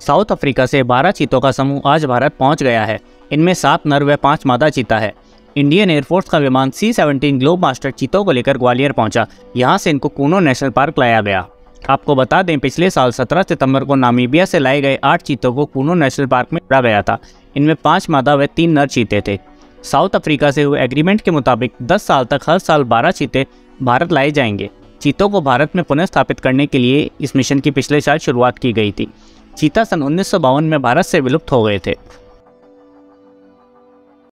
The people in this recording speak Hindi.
साउथ अफ्रीका से 12 चीतों का समूह आज भारत पहुंच गया है। इनमें 7 नर व 5 मादा चीता है। इंडियन एयरफोर्स का विमान C-17 ग्लोब मास्टर चीतों को लेकर ग्वालियर पहुंचा। यहां से इनको कूनो नेशनल पार्क लाया गया। आपको बता दें, पिछले साल 17 सितंबर को नामीबिया से लाए गए 8 चीतों को कूनो नेशनल पार्क में छोड़ा गया था। इनमें 5 मादा व 3 नर चीते थे। साउथ अफ्रीका से हुए एग्रीमेंट के मुताबिक 10 साल तक हर साल 12 चीते भारत लाए जाएंगे। चीतों को भारत में पुनः स्थापित करने के लिए इस मिशन की पिछले साल शुरुआत की गई थी। चीता सन 1952 में भारत से विलुप्त हो गए थे।